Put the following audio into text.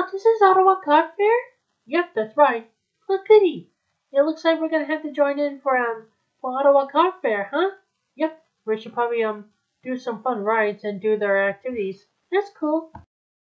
this is Ottawa Carp Fair? Yep, that's right. Look goody. It looks like we're gonna have to join in for Ottawa Carp Fair, huh? Yep. We should probably do some fun rides and do their activities. That's cool.